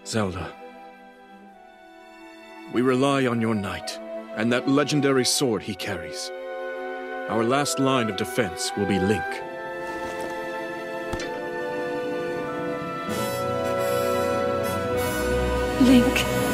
Zelda, we rely on your knight, and that legendary sword he carries. Our last line of defense will be Link. Link.